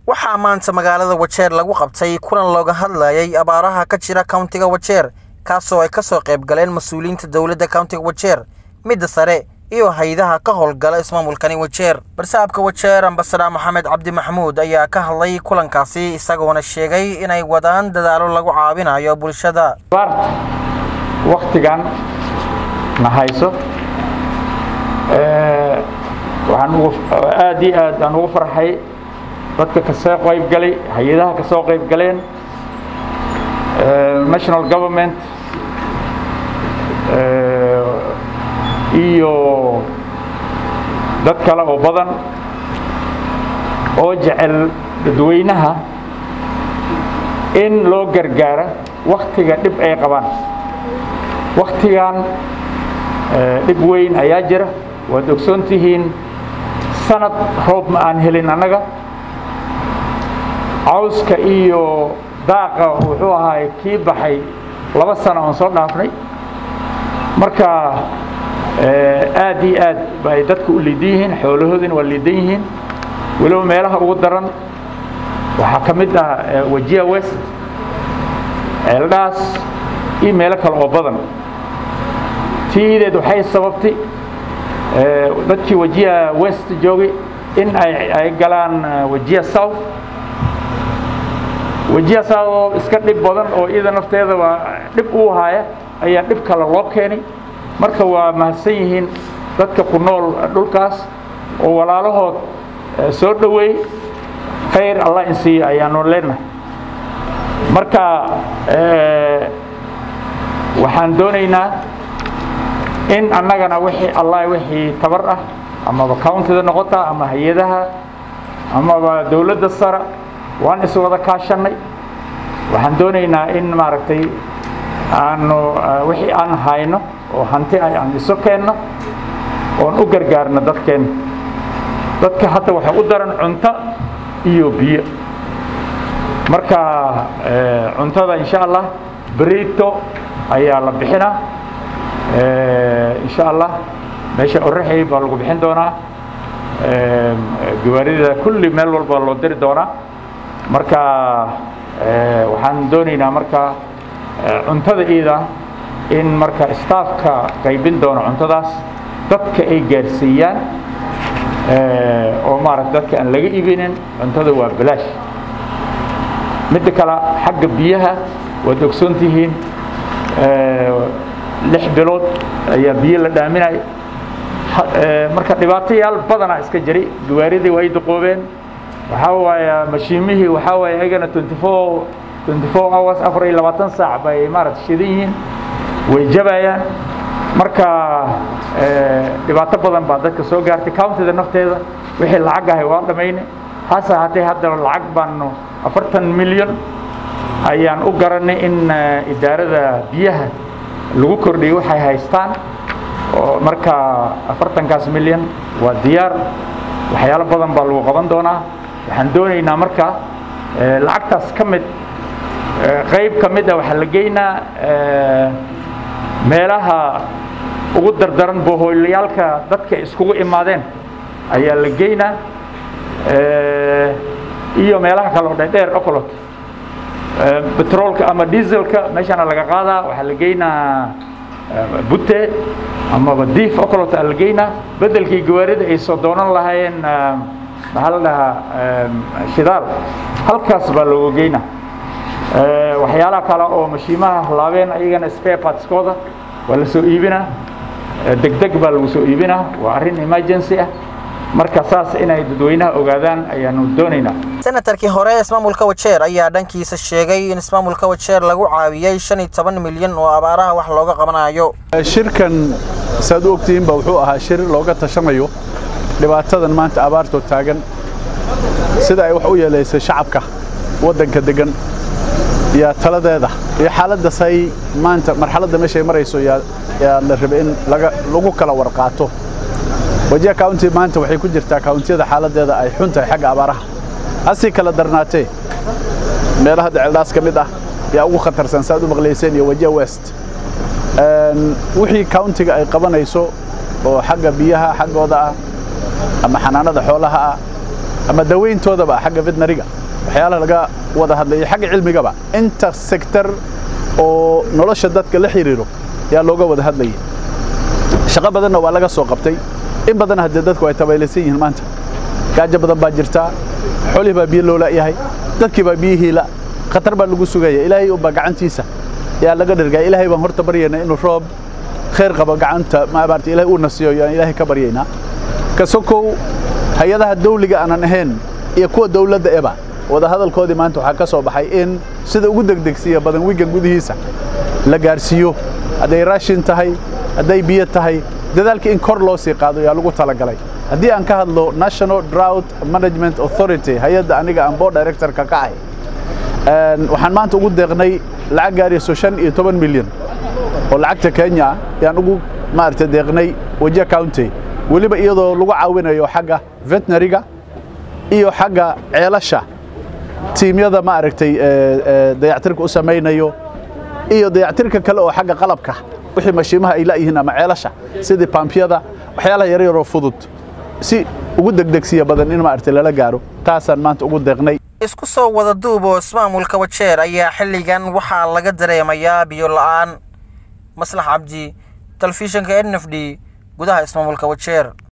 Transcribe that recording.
waxaa maanta magaalada Wajeer lagu qabtay kulan looga hadlayay abaaraha ka jira countiga Wajeer kaasoo ay ka soo qayb galeen mas'uuliyiinta dawladda countiga Wajeer midda sare iyo hay'adaha ka howlgala ismaamulkani Wajeer. Barsaabka Wajeer Ambassador Maxamed Cabdi Maxamuud ayaa ka hadlay kulankaasi isagoona sheegay inay wadaan dadaalo lagu caawinayo bulshada. waqtigan ma hayso waxaan aad ugu farxay dadka ka soo qayb galay hay'adaha ka soo qayb galeen national government iyo dad kale oo badan oo jecel dadweynaha in loo gargaaro waqtiga dib ay qabaan. waqtigan dib weyn ayaa jira waad ogsoontihiin sanad roob ma aan helin anaga cawska iyo daaqa wuxuu ahaa kii baxay 2 sano oo soo dhaafnay marka aad iyo aad bay dadku u liidiin xoolahoodina waa liidiin walow meelaha ugu daran waxa kamid ah Wajia West Eldas iyo meelo kale oo badan tiideed waxay sababtay dadkii Wajia West joogay in ay galaan Wajia South Wajia South iska dhib badan oo iyada nafteeda waa dhib u haya ayaa dhib kale loo keenay marka waa mahadsan yihiin dadka ku nool dhulkaas oo walaalahood soo dhaweey khayr Allah insi ayaanu leenahay marka waxaan doonaynaa in annagana wixii Allah wixii tabar ah ama county-da noqota ama hay'adaha ama dawladda sare waan is wada kaashanay waxaan doonaynaa in maaragtay aanu wixii aan hayno oo hanti ay aan isu keenno oo u gargaarno dadka hadda waxa u daran cunto iyo biyo marka cuntada insha Allah burrito ayaa la bixinaa insha Allah meesha oraxay baa lagu bixin doonaa gawaarida kulli meel walba loo diri doonaa marka waxaan doonaynaa marka cuntada iyada in marka staffka qaybin doono cuntadaas dadka ay gaarsiiyaan oo maaragtay dadka aan laga iibinin cuntada waa bilaash mid kale xagga biyaha waad ogsoontihiin 6 bilood ayaa biyo la dhaaminay marka dhibaatayaal badan iska jiray gawaaridii way duqoobeen waxa waaya mashiimihii waxa waaya ayagana 24 hours 24 saac bay maaragtay shidiin way jabayaan marka dhibaato badan baa dadka soo gaartay county-da nafteeda wixii lacag ah waa dhameeyay hasa hatay hadda lacag baan 40 milyan ayaan u garanay in idaarada biyaha lagu kordhiyo waxay haystaan oo marka 40 milyan waa diyaar waxyaalo badan baa lagu qaban doonaa waxaan doonaynaa marka lacagtaas kamid qayb kamid ah waxa la geynaa meelaha ugu dardaran bohoolayaalka dadka iskugu imaadeen ayaa la geynaa iyo meelaha kale oo dheer oo kale petrolka ama dieselka meeshana laga qaadaa waxa la geynaa butte ama diif oo kale la geynaa bedelkii gawaarida ay soo doonan lahaayeen maxaladaha shidaal halkaas baa loo geynaa waxyaalaha kale oo mashiimaha laabeen ayagana spare parts kooda waa la soo iibinaa degdeg baa lagu soo iibinaa waa arrin emergency ah marka saas inay dadweynaha ogaadaan ayaanu doonaynaa. Senatarkii hore ismaamulka Wajeer ayaa dhankiisa sheegay in ismaamulka Wajeer lagu caawiyay 15 milyan oo abaaraha wax looga qabanayo. shirkan saad ogtiin baa wuxuu ahaa shir looga tashanayo dhibaatadan maanta abaarto taagan sida ay wax u yeelaysay shacabka wadanka degan iyo taladeeda iyo xaaladda say maanta marxaladda meesha ay marayso yaa la rabay in lagu kala warqaato Wajia County maanta waxay ku jirtaa county-da xaaladeeda ay xuntahay xagga abaaraha asi kala darnaatay meelaha Eldas kamid ah yaa ugu khatarsan saad u maqleyseen iyo Wajia West wixii county-ga ay qabanayso oo xagga biyaha xaggooda ah ama xanaanada xoolaha ama daweyntoodaba xagga veterinariga waxyaalaha laga wada hadlayay xagga cilmigaba inta sector oo nolosha dadka la xiriiro yaa looga wada hadlayay shaqo badanna waa laga soo qabtay in badan hadda dadku ay tabaylaysan yihiin maanta gaajo badan baa jirta xoolihi baa biyo loo laayahay dadkii baa biyihii la khatar baa lagu sugaya ilaahay u gacantiisa yaa laga dhirgay ilaahay baan horta baryayna inuu roob khayr qabo gacanta ma abaartay ilaahay uu nasiyo yaa ilaahay ka baryayna ka sokow hay'adaha dawliga aanan ahayn iyo kuwa dawladda eba wada hadalkoodii maanta waxa ka soo baxay in sida ugu degdegsiya badan wigan gudihiisa la gaarsiiyo haday raashin tahay haday biyo tahay dadaalkii in kor loo sii qaado yaa lagu talagalay haddii aan ka hadlo National Drought Management Authority hay'adda aniga aan board director ka ahay waxaan maanta ugu deeqnay lacag gaarayso 15 milyan oo lacagta Kenya yaan ugu maartay deeqnay Wajir County waliba iyadoo lagu caawinayo xagga veterinariga iyo xagga ceelasha tiimyada ma aragtay dayactirka u sameeynayo iyo dayactirka kale oo xagga qalabka wixii mashiimaha ay laayihiin ama ceelasha sidii pumpyada waxyaalaha yar yar oo fudud si ugu degdegsiya badan in ma aragtay lala gaaro taasaan maanta ugu deeqnay isku soo wada duubo ismaamulka Wajeer ayaa xilligan waxa laga dareemayaa biyo la'aan. Maslax Cabdi, telefishinka NFD gudaha ismaamulka Wajeer.